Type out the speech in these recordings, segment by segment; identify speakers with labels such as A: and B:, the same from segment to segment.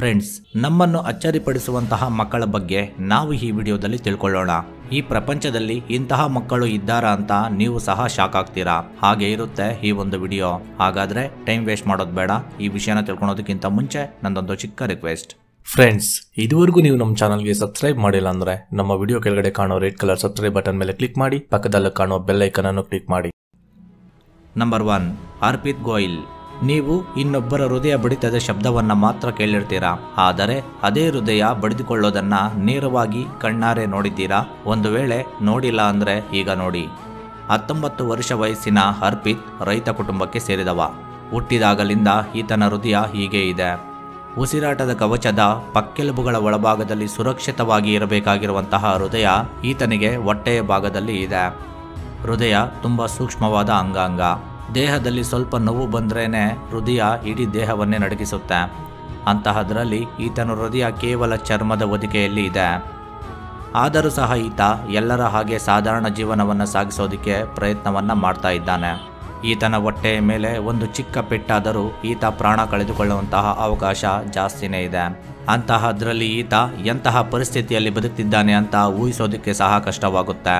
A: Friends, ನಮ್ಮನ್ನು ಅಚ್ಚರಿಪಡಿಸುವಂತಹ ಮಕ್ಕಳ ಬಗ್ಗೆ ನಾವು ಈ ವಿಡಿಯೋದಲ್ಲಿ ತಿಳ್ಕೊಳ್ಳೋಣ. ಈ ಪ್ರಪಂಚದಲ್ಲಿ ಇಂತಹ ಮಕ್ಕಳು ಇದ್ದಾರಾ ಅಂತ ನೀವು ಸಹ ಶಾಕ್ ಆಗ್ತೀರಾ. ಹಾಗೆ ಇರುತ್ತೆ ಈ ಒಂದು ವಿಡಿಯೋ. ಹಾಗಾದ್ರೆ ಟೈಮ್ ವೇಸ್ಟ್ ಮಾಡೋದು ಬೇಡ. ಈ ವಿಷಯನ ತಿಳ್ಕೊಳ್ಳೋದಕ್ಕಿಂತ ಮುಂಚೆ ನಂದೊಂದು ಚಿಕ್ಕ ರಿಕ್ವೆಸ್ಟ್.
B: ಫ್ರೆಂಡ್ಸ್, ಇದುವರೆಗೂ ನೀವು ನಮ್ಮ ಚಾನಲ್ಗೆ ಸಬ್ಸ್ಕ್ರೈಬ್ ಮಾಡಿಲ್ಲ ಅಂದ್ರೆ ನಮ್ಮ ವಿಡಿಯೋ ಕೆಳಗಡೆ ಕಾಣೋ ರೆಡ್ ಕಲರ್ ಸಬ್ಸ್ಕ್ರೈಬ್ ಬಟನ್ ಮೇಲೆ ಕ್ಲಿಕ್ ಮಾಡಿ, ಪಕ್ಕದಲ್ಲಿ ಕಾಣೋ ಬೆಲ್ ಐಕನ್ ಅನ್ನು ಕ್ಲಿಕ್ ಮಾಡಿ.
A: ನಂಬರ್ 1, ಅರ್ಪಿತ್ ಗೋಯಿಲ್. ನೀವು ಇನ್ನೊಬ್ಬರ ಹೃದಯ ಬಡಿತದ ಶಬ್ದವನ್ನ ಮಾತ್ರ ಕೇಳಿರ್ತೀರಾ, ಆದರೆ ಅದೇ ಹೃದಯ ಬಡಿದುಕೊಳ್ಳೋದನ್ನ ನೇರವಾಗಿ ಕಣ್ಣಾರೆ ನೋಡಿದ್ದೀರಾ? ಒಂದು ವೇಳೆ ನೋಡಿಲ್ಲ ಅಂದ್ರೆ ಈಗ ನೋಡಿ. 19 ವರ್ಷ ವಯಸ್ಸಿನ ಅರ್ಪಿತ್ ರೈತ ಕುಟುಂಬಕ್ಕೆ ಸೇರಿದವ. ಹುಟ್ಟಿದಾಗಲಿಂದ ಈತನ ಹೃದಯ ಹೀಗೆ ಇದೆ. ಉಸಿರಾಟದ ಕವಚದ ಪಕ್ಕೆಲುಬುಗಳ ಒಳಭಾಗದಲ್ಲಿ ಸುರಕ್ಷಿತವಾಗಿ ಇರಬೇಕಾಗಿರುವಂತಹ ಹೃದಯ ಈತನಿಗೆ ಹೊಟ್ಟೆಯ ಭಾಗದಲ್ಲಿ ಇದೆ. ಹೃದಯ ತುಂಬಾ ಸೂಕ್ಷ್ಮವಾದ ಅಂಗಾಂಗ. ದೇಹದಲ್ಲಿ ಸ್ವಲ್ಪ ನೋವು ಬಂದ್ರೇನೆ ಹೃದಯ ಇಡೀ ದೇಹವನ್ನೇ ನಡುಗಿಸುತ್ತೆ. ಅಂತಹದ್ರಲ್ಲಿ ಈತನ ಹೃದಯ ಕೇವಲ ಚರ್ಮದ ಹೊದಿಕೆಯಲ್ಲಿ ಇದೆ. ಆದರೂ ಸಹ ಈತ ಎಲ್ಲರ ಹಾಗೆ ಸಾಧಾರಣ ಜೀವನವನ್ನು ಸಾಗಿಸೋದಕ್ಕೆ ಪ್ರಯತ್ನವನ್ನ ಮಾಡ್ತಾ ಇದ್ದಾನೆ. ಈತನ ಹೊಟ್ಟೆಯ ಮೇಲೆ ಒಂದು ಚಿಕ್ಕ ಪೆಟ್ಟಾದರೂ ಈತ ಪ್ರಾಣ ಕಳೆದುಕೊಳ್ಳುವಂತಹ ಅವಕಾಶ ಜಾಸ್ತಿನೇ ಇದೆ. ಅಂತಹದ್ರಲ್ಲಿ ಈತ ಎಂತಹ ಪರಿಸ್ಥಿತಿಯಲ್ಲಿ ಬದುಕ್ತಿದ್ದಾನೆ ಅಂತ ಊಹಿಸೋದಕ್ಕೆ ಸಹ ಕಷ್ಟವಾಗುತ್ತೆ.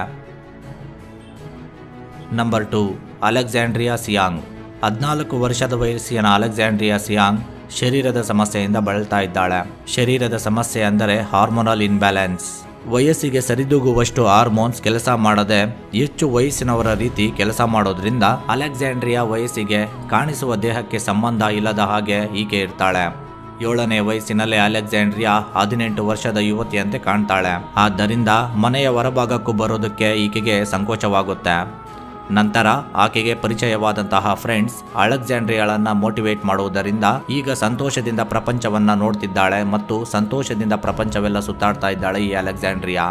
A: Number 2, Alexandria Siang. 14 ವರ್ಷದ ವಯಸ್ಸಿನ ಅಲೆಕ್ಸಾಂಡ್ರಿಯಾ ಸಿಯಾಂಗ್ ಶರೀರದ ಸಮಸ್ಯೆಯಿಂದ ಬಳಲ್ತಾ ಇದ್ದಾಳೆ. ಶರೀರದ ಸಮಸ್ಯೆ ಅಂದರೆ ಹಾರ್ಮೋನಲ್ ಇನ್ಬ್ಯಾಲೆನ್ಸ್. ವಯಸ್ಸಿಗೆ ಸರಿದೂಗುವಷ್ಟು ಹಾರ್ಮೋನ್ಸ್ ಕೆಲಸ ಮಾಡದೆ ಹೆಚ್ಚು ವಯಸ್ಸಿನವರ ರೀತಿ ಕೆಲಸ ಮಾಡೋದ್ರಿಂದ ಅಲೆಕ್ಸಾಂಡ್ರಿಯಾ ವಯಸ್ಸಿಗೆ ಕಾಣಿಸುವ ದೇಹಕ್ಕೆ ಸಂಬಂಧ ಇಲ್ಲದ ಹಾಗೆ ಈಕೆ ಇರ್ತಾಳೆ. 7ನೇ ವಯಸ್ಸಿನಲ್ಲೇ ಅಲೆಕ್ಸಾಂಡ್ರಿಯಾ 18 ವರ್ಷದ ಯುವತಿಯಂತೆ ಕಾಣ್ತಾಳೆ. ಆದ್ದರಿಂದ ಮನೆಯ ಹೊರಭಾಗಕ್ಕೂ ಬರೋದಕ್ಕೆ ಈಕೆಗೆ ಸಂಕೋಚವಾಗುತ್ತೆ. ನಂತರ ಆಕೆಗೆ ಪರಿಚಯವಾದಂತಹ ಫ್ರೆಂಡ್ಸ್ ಅಲೆಕ್ಸಾಂಡ್ರಿಯಾಳನ್ನ ಮೋಟಿವೇಟ್ ಮಾಡುವುದರಿಂದ ಈಗ ಸಂತೋಷದಿಂದ ಪ್ರಪಂಚವನ್ನ ನೋಡ್ತಿದ್ದಾಳೆ ಮತ್ತು ಸಂತೋಷದಿಂದ ಪ್ರಪಂಚವೆಲ್ಲ ಸುತ್ತಾಡ್ತಾ ಇದ್ದಾಳೆ ಈ ಅಲೆಕ್ಸಾಂಡ್ರಿಯಾ.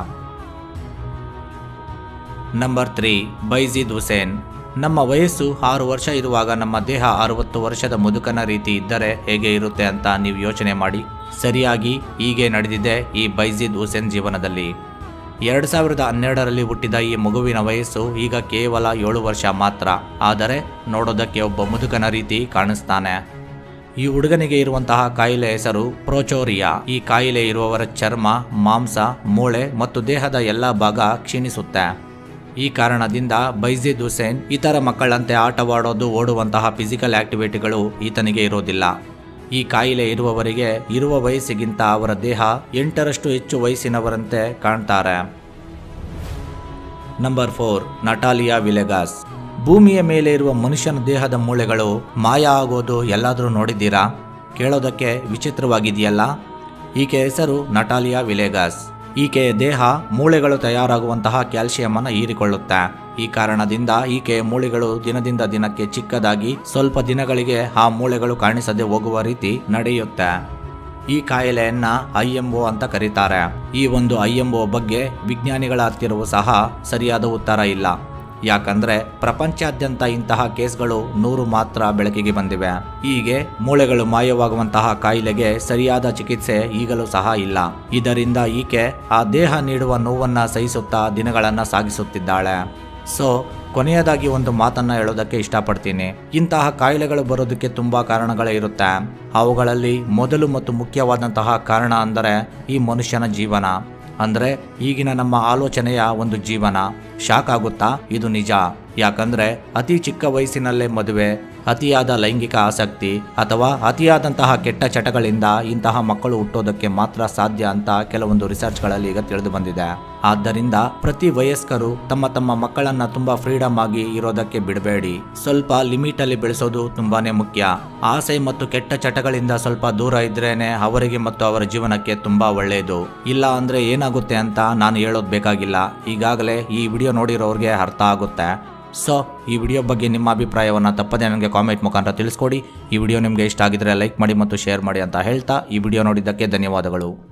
A: ನಂಬರ್ 3, ಬೈಜಿದ್ ಹುಸೇನ್. ನಮ್ಮ ವಯಸ್ಸು 6 ವರ್ಷ ಇರುವಾಗ ನಮ್ಮ ದೇಹ 60 ವರ್ಷದ ಮುದುಕನ ರೀತಿ ಇದ್ದರೆ ಹೇಗೆ ಇರುತ್ತೆ ಅಂತ ನೀವು ಯೋಚನೆ ಮಾಡಿ. ಸರಿಯಾಗಿ ಹೀಗೆ ನಡೆದಿದೆ ಈ ಬೈಜಿದ್ ಹುಸೇನ್ ಜೀವನದಲ್ಲಿ. 2012ರಲ್ಲಿ ಹುಟ್ಟಿದ ಈ ಮಗುವಿನ ವಯಸ್ಸು ಈಗ ಕೇವಲ 7 ವರ್ಷ ಮಾತ್ರ. ಆದರೆ ನೋಡೋದಕ್ಕೆ ಒಬ್ಬ ಮುದುಕನ ರೀತಿ ಕಾಣಿಸ್ತಾನೆ. ಈ ಹುಡುಗನಿಗೆ ಇರುವಂತಹ ಕಾಯಿಲೆ ಹೆಸರು ಪ್ರೊಚೋರಿಯಾ. ಈ ಕಾಯಿಲೆ ಇರುವವರ ಚರ್ಮ, ಮಾಂಸ, ಮೂಳೆ ಮತ್ತು ದೇಹದ ಎಲ್ಲ ಭಾಗ ಕ್ಷೀಣಿಸುತ್ತೆ. ಈ ಕಾರಣದಿಂದ ಬೈಜಿದ್ ಹುಸೇನ್ ಇತರ ಮಕ್ಕಳಂತೆ ಆಟವಾಡೋದು, ಓಡುವಂತಹ ಫಿಸಿಕಲ್ ಆಕ್ಟಿವಿಟಿಗಳು ಈತನಿಗೆ ಇರೋದಿಲ್ಲ. ಈ ಕಾಯಿಲೆ ಇರುವವರಿಗೆ ಇರುವ ವಯಸ್ಸಿಗಿಂತ ಅವರ ದೇಹ 8ರಷ್ಟು ಹೆಚ್ಚು ವಯಸ್ಸಿನವರಂತೆ ಕಾಣ್ತಾರೆ. Number 4, Natalia Villegas. ಭೂಮಿಯ ಮೇಲೆ ಇರುವ ಮನುಷ್ಯನ ದೇಹದ ಮೂಳೆಗಳು ಮಾಯ ಆಗೋದು ಎಲ್ಲಾದರೂ ನೋಡಿದ್ದೀರಾ? ಕೇಳೋದಕ್ಕೆ ವಿಚಿತ್ರವಾಗಿದೆಯಲ್ಲ. ಈಕೆ ಹೆಸರು ನಟಾಲಿಯಾ ವಿಲೆಗಾಸ್. ಈಕೆಯ ದೇಹ ಮೂಳೆಗಳು ತಯಾರಾಗುವಂತಹ ಕ್ಯಾಲ್ಸಿಯಂ ಅನ್ನು ಹೀರಿಕೊಳ್ಳುತ್ತೆ. ಈ ಕಾರಣದಿಂದ ಈಕೆಯ ಮೂಳೆಗಳು ದಿನದಿಂದ ದಿನಕ್ಕೆ ಚಿಕ್ಕದಾಗಿ ಸ್ವಲ್ಪ ದಿನಗಳಿಗೆ ಆ ಮೂಳೆಗಳು ಕಾಣಿಸದೆ ಹೋಗುವ ರೀತಿ ನಡೆಯುತ್ತೆ. ಈ ಕಾಯಿಲೆಯನ್ನ IMO ಅಂತ ಕರೀತಾರೆ. ಈ ಒಂದು IMO ಬಗ್ಗೆ ವಿಜ್ಞಾನಿಗಳ ಹತ್ತಿರವೂ ಸಹ ಸರಿಯಾದ ಉತ್ತರ ಇಲ್ಲ. ಯಾಕಂದ್ರೆ ಪ್ರಪಂಚಾದ್ಯಂತ ಇಂತಹ ಕೇಸ್ಗಳು 100 ಮಾತ್ರ ಬೆಳಕಿಗೆ ಬಂದಿವೆ. ಹೀಗೆ ಮೂಳೆಗಳು ಮಾಯವಾಗುವಂತಹ ಕಾಯಿಲೆಗೆ ಸರಿಯಾದ ಚಿಕಿತ್ಸೆ ಈಗಲೂ ಸಹ ಇಲ್ಲ. ಇದರಿಂದ ಈಕೆ ಆ ದೇಹ ನೀಡುವ ನೋವನ್ನ ಸಹಿಸುತ್ತಾ ದಿನಗಳನ್ನ ಸಾಗಿಸುತ್ತಿದ್ದಾಳೆ. ಸೊ ಕೊನೆಯದಾಗಿ ಒಂದು ಮಾತನ್ನ ಹೇಳೋದಕ್ಕೆ ಇಷ್ಟಪಡ್ತೀನಿ. ಇಂತಹ ಕಾಯಿಲೆಗಳು ಬರೋದಕ್ಕೆ ತುಂಬಾ ಕಾರಣಗಳೇ ಇರುತ್ತೆ. ಅವುಗಳಲ್ಲಿ ಮೊದಲು ಮತ್ತು ಮುಖ್ಯವಾದಂತಹ ಕಾರಣ ಅಂದರೆ ಈ ಮನುಷ್ಯನ ಜೀವನ, ಅಂದ್ರೆ ಈಗಿನ ನಮ್ಮ ಆಲೋಚನೆಯ ಒಂದು ಜೀವನ. ಶಾಕ್ ಆಗುತ್ತಾ? ಇದು ನಿಜ. ಯಾಕಂದ್ರೆ ಅತಿ ಚಿಕ್ಕ ವಯಸ್ಸಿನಲ್ಲೇ ಮದುವೆ, ಅತಿಯಾದ ಲೈಂಗಿಕ ಆಸಕ್ತಿ ಅಥವಾ ಅತಿಯಾದಂತಹ ಕೆಟ್ಟ ಚಟಗಳಿಂದ ಇಂತಹ ಮಕ್ಕಳು ಹುಟ್ಟೋದಕ್ಕೆ ಮಾತ್ರ ಸಾಧ್ಯ ಅಂತ ಕೆಲವೊಂದು ರಿಸರ್ಚ್ಗಳಲ್ಲಿ ಈಗ ತಿಳಿದು ಬಂದಿದೆ. ಆದ್ದರಿಂದ ಪ್ರತಿ ವಯಸ್ಕರು ತಮ್ಮ ತಮ್ಮ ಮಕ್ಕಳನ್ನ ತುಂಬಾ ಫ್ರೀಡಮ್ ಆಗಿ ಇರೋದಕ್ಕೆ ಬಿಡಬೇಡಿ. ಸ್ವಲ್ಪ ಲಿಮಿಟ್ ಅಲ್ಲಿ ಬೆಳೆಸೋದು ತುಂಬಾನೇ ಮುಖ್ಯ. ಆಸೆ ಮತ್ತು ಕೆಟ್ಟ ಚಟಗಳಿಂದ ಸ್ವಲ್ಪ ದೂರ ಇದ್ರೇನೆ ಅವರಿಗೆ ಮತ್ತು ಅವರ ಜೀವನಕ್ಕೆ ತುಂಬಾ ಒಳ್ಳೆಯದು. ಇಲ್ಲ ಅಂದ್ರೆ ಏನಾಗುತ್ತೆ ಅಂತ ನಾನು ಹೇಳೋದು ಬೇಕಾಗಿಲ್ಲ. ಈಗಾಗಲೇ ಈ ವಿಡಿಯೋ ನೋಡಿರೋರಿಗೆ ಅರ್ಥ ಆಗುತ್ತೆ. ಸೊ ಈ ವಿಡಿಯೋ ಬಗ್ಗೆ ನಿಮ್ಮ ಅಭಿಪ್ರಾಯವನ್ನು ತಪ್ಪದೆ ನನಗೆ ಕಾಮೆಂಟ್ ಮುಖಾಂತರ ತಿಳಿಸ್ಕೊಡಿ. ಈ ವಿಡಿಯೋ ನಿಮಗೆ ಇಷ್ಟ ಆಗಿದ್ರೆ ಲೈಕ್ ಮಾಡಿ ಮತ್ತು ಶೇರ್ ಮಾಡಿ ಅಂತ ಹೇಳ್ತಾ ಈ ವಿಡಿಯೋ ನೋಡಿದ್ದಕ್ಕೆ ಧನ್ಯವಾದಗಳು.